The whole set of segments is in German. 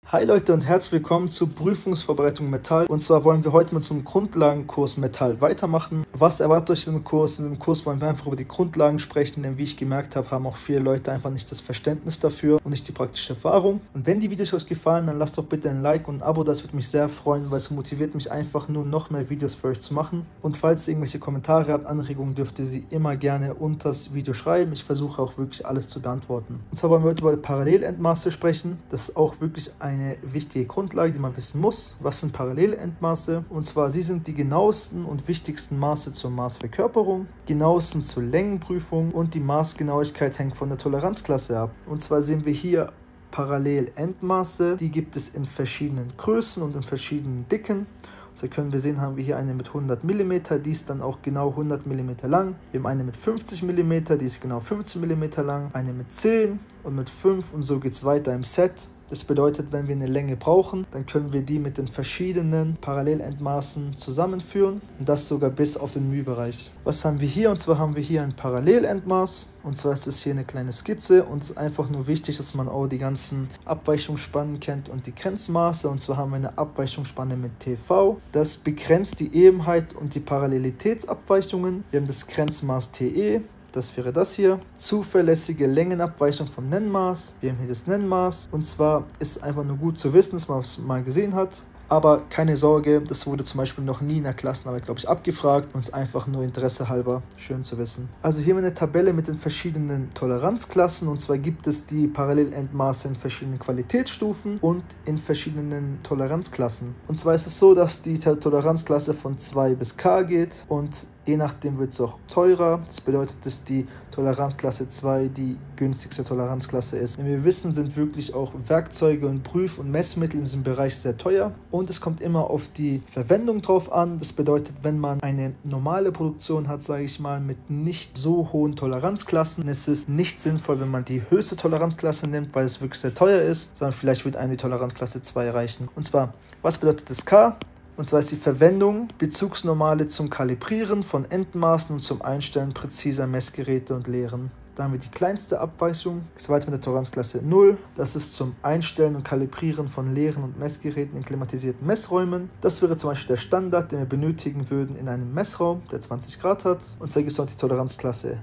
Hi Leute und herzlich willkommen zur Prüfungsvorbereitung Metall. Und zwar wollen wir heute mit unserem Grundlagenkurs Metall weitermachen. Was erwartet euch in dem Kurs? In dem Kurs wollen wir einfach über die Grundlagen sprechen, denn wie ich gemerkt habe, haben auch viele Leute einfach nicht das Verständnis dafür und nicht die praktische Erfahrung. Und wenn die Videos euch gefallen, dann lasst doch bitte ein Like und ein Abo, das würde mich sehr freuen, weil es motiviert mich einfach nur noch mehr Videos für euch zu machen. Und falls ihr irgendwelche Kommentare habt, Anregungen, dürft ihr sie immer gerne unter das Video schreiben. Ich versuche auch wirklich alles zu beantworten. Und zwar wollen wir heute über Parallelendmaße sprechen. Das ist auch wirklich eine wichtige Grundlage, die man wissen muss. Was sind Parallelendmaße? Und zwar, sie sind die genauesten und wichtigsten Maße zur Maßverkörperung, genauesten zur Längenprüfung und die Maßgenauigkeit hängt von der Toleranzklasse ab. Und zwar sehen wir hier Parallelendmaße, die gibt es in verschiedenen Größen und in verschiedenen Dicken. So können wir sehen, haben wir hier eine mit 100 mm, die ist dann auch genau 100 mm lang. Wir haben eine mit 50 mm, die ist genau 15 mm lang, eine mit 10 und mit 5 und so geht es weiter im Set. Das bedeutet, wenn wir eine Länge brauchen, dann können wir die mit den verschiedenen Parallelendmaßen zusammenführen und das sogar bis auf den μ-Bereich. Was haben wir hier? Und zwar haben wir hier ein Parallelendmaß und zwar ist es hier eine kleine Skizze und es ist einfach nur wichtig, dass man auch die ganzen Abweichungsspannen kennt und die Grenzmaße. Und zwar haben wir eine Abweichungsspanne mit TV, das begrenzt die Ebenheit und die Parallelitätsabweichungen. Wir haben das Grenzmaß TE. Das wäre das hier. Zuverlässige Längenabweichung vom Nennmaß. Wir haben hier das Nennmaß. Und zwar ist einfach nur gut zu wissen, dass man es mal gesehen hat. Aber keine Sorge, das wurde zum Beispiel noch nie in der Klassenarbeit, glaube ich, abgefragt. Und es ist einfach nur Interesse halber schön zu wissen. Also hier haben wir eine Tabelle mit den verschiedenen Toleranzklassen. Und zwar gibt es die Parallelendmaße in verschiedenen Qualitätsstufen und in verschiedenen Toleranzklassen. Und zwar ist es so, dass die Toleranzklasse von 2 bis K geht und je nachdem wird es auch teurer. Das bedeutet, dass die Toleranzklasse 2 die günstigste Toleranzklasse ist. Wie wir wissen, sind wirklich auch Werkzeuge und Prüf- und Messmittel in diesem Bereich sehr teuer. Und es kommt immer auf die Verwendung drauf an. Das bedeutet, wenn man eine normale Produktion hat, sage ich mal, mit nicht so hohen Toleranzklassen, dann ist es nicht sinnvoll, wenn man die höchste Toleranzklasse nimmt, weil es wirklich sehr teuer ist, sondern vielleicht wird einem die Toleranzklasse 2 reichen. Und zwar, was bedeutet das K? Und zwar ist die Verwendung Bezugsnormale zum Kalibrieren von Endmaßen und zum Einstellen präziser Messgeräte und Lehren. Da haben wir die kleinste Abweichung. Jetzt weiter mit der Toleranzklasse 0. Das ist zum Einstellen und Kalibrieren von Lehren und Messgeräten in klimatisierten Messräumen. Das wäre zum Beispiel der Standard, den wir benötigen würden in einem Messraum, der 20 Grad hat. Und zwar gibt es noch die Toleranzklasse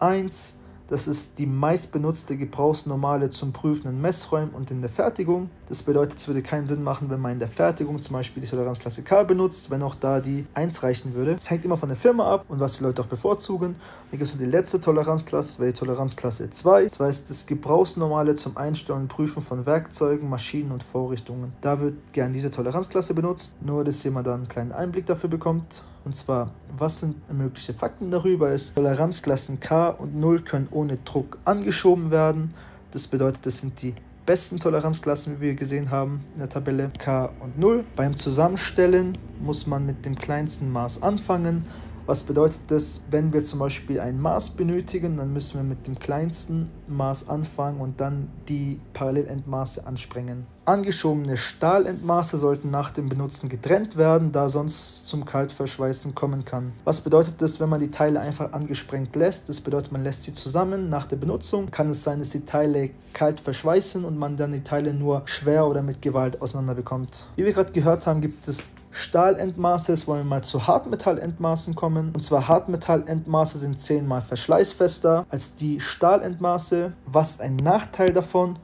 1. Das ist die meistbenutzte Gebrauchsnormale zum Prüfen in Messräumen und in der Fertigung. Das bedeutet, es würde keinen Sinn machen, wenn man in der Fertigung zum Beispiel die Toleranzklasse K benutzt, wenn auch da die 1 reichen würde. Es hängt immer von der Firma ab und was die Leute auch bevorzugen. Dann gibt es noch die letzte Toleranzklasse, wäre die Toleranzklasse 2. Das heißt, das Gebrauchsnormale zum Einstellen und Prüfen von Werkzeugen, Maschinen und Vorrichtungen. Da wird gern diese Toleranzklasse benutzt, nur dass jemand da einen kleinen Einblick dafür bekommt. Und zwar, was sind mögliche Fakten darüber ist, Toleranzklassen K und 0 können ohne Druck angeschoben werden. Das bedeutet, das sind die besten Toleranzklassen, wie wir gesehen haben in der Tabelle K und 0. Beim Zusammenstellen muss man mit dem kleinsten Maß anfangen. Was bedeutet das? Wenn wir zum Beispiel ein Maß benötigen, dann müssen wir mit dem kleinsten Maß anfangen und dann die Parallelendmaße ansprengen. Angeschobene Stahlendmaße sollten nach dem Benutzen getrennt werden, da sonst zum Kaltverschweißen kommen kann. Was bedeutet das, wenn man die Teile einfach angesprengt lässt? Das bedeutet, man lässt sie zusammen nach der Benutzung. Kann es sein, dass die Teile kalt verschweißen und man dann die Teile nur schwer oder mit Gewalt auseinander bekommt. Wie wir gerade gehört haben, gibt es Stahlendmaße. Jetzt wollen wir mal zu Hartmetallendmaßen kommen. Und zwar Hartmetallendmaße sind 10-mal verschleißfester als die Stahlendmaße. Was ist ein Nachteil davon?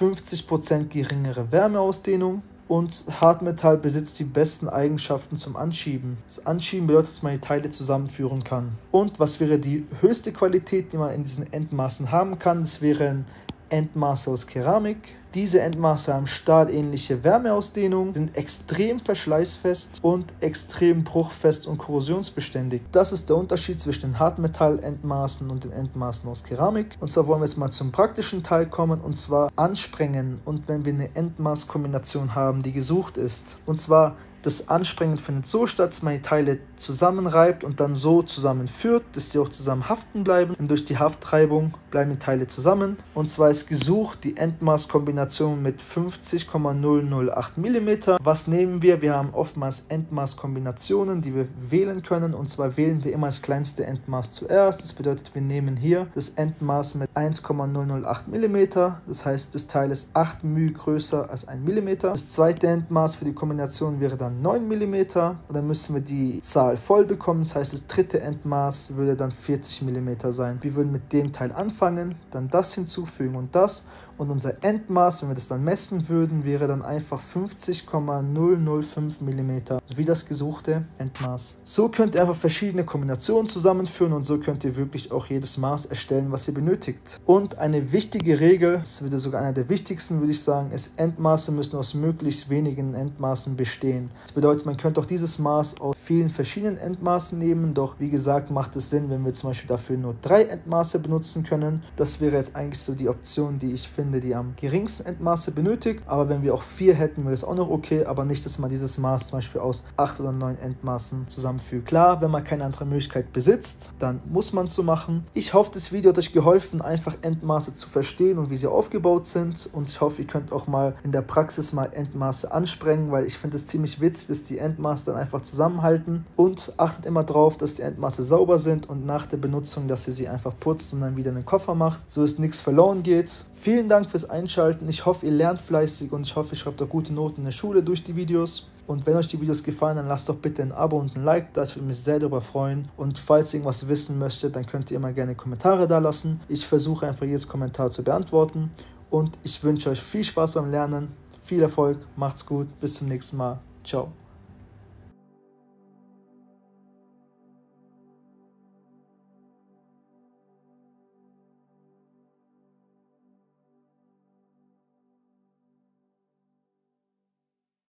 50% geringere Wärmeausdehnung. Und Hartmetall besitzt die besten Eigenschaften zum Anschieben. Das Anschieben bedeutet, dass man die Teile zusammenführen kann. Und was wäre die höchste Qualität, die man in diesen Endmaßen haben kann? Das wären Endmaße aus Keramik. Diese Endmaße haben stahlähnliche Wärmeausdehnung, sind extrem verschleißfest und extrem bruchfest und korrosionsbeständig. Das ist der Unterschied zwischen den Hartmetall-Endmaßen und den Endmaßen aus Keramik. Und zwar wollen wir jetzt mal zum praktischen Teil kommen, und zwar ansprengen. Und wenn wir eine Endmaßkombination haben, die gesucht ist, und zwar das Ansprengen findet so statt, dass man die Teile zusammenreibt und dann so zusammenführt, dass die auch zusammen haften bleiben. Und durch die Haftreibung bleiben die Teile zusammen. Und zwar ist gesucht die Endmaßkombination mit 50,008 mm. Was nehmen wir? Wir haben oftmals Endmaßkombinationen, die wir wählen können. Und zwar wählen wir immer das kleinste Endmaß zuerst. Das bedeutet, wir nehmen hier das Endmaß mit 1,008 mm. Das heißt, das Teil ist 8 μ größer als 1 mm. Das zweite Endmaß für die Kombination wäre dann 9 mm. Und dann müssen wir die Zahl voll bekommen. Das heißt, das dritte Endmaß würde dann 40 mm sein. Wir würden mit dem Teil anfangen, dann das hinzufügen und das. Und unser Endmaß, wenn wir das dann messen würden, wäre dann einfach 50,005 mm, wie das gesuchte Endmaß. So könnt ihr einfach verschiedene Kombinationen zusammenführen und so könnt ihr wirklich auch jedes Maß erstellen, was ihr benötigt. Und eine wichtige Regel, das würde sogar einer der wichtigsten, würde ich sagen, ist, Endmaße müssen aus möglichst wenigen Endmaßen bestehen. Das bedeutet, man könnte auch dieses Maß aus vielen verschiedenen Endmaßen nehmen, doch wie gesagt macht es Sinn, wenn wir zum Beispiel dafür nur 3 Endmaße benutzen können. Das wäre jetzt eigentlich so die Option, die ich finde, die am geringsten Endmaße benötigt, aber wenn wir auch 4 hätten, wäre das auch noch okay, aber nicht, dass man dieses Maß zum Beispiel aus 8 oder 9 Endmaßen zusammenfügt. Klar, wenn man keine andere Möglichkeit besitzt, dann muss man es so machen. Ich hoffe, das Video hat euch geholfen, einfach Endmaße zu verstehen und wie sie aufgebaut sind, und ich hoffe, ihr könnt auch mal in der Praxis mal Endmaße ansprengen, weil ich finde es ziemlich witzig, dass die Endmaße dann einfach zusammenhalten, und achtet immer drauf, dass die Endmaße sauber sind und nach der Benutzung, dass ihr sie einfach putzt und dann wieder in den Koffer macht, so dass nichts verloren geht. Vielen Dank fürs Einschalten. Ich hoffe, ihr lernt fleißig und ich hoffe, ihr schreibt auch gute Noten in der Schule durch die Videos. Und wenn euch die Videos gefallen, dann lasst doch bitte ein Abo und ein Like da, ich würde mich sehr darüber freuen. Und falls ihr irgendwas wissen möchtet, dann könnt ihr immer gerne Kommentare da lassen. Ich versuche einfach jedes Kommentar zu beantworten. Und ich wünsche euch viel Spaß beim Lernen, viel Erfolg, macht's gut, bis zum nächsten Mal. Ciao.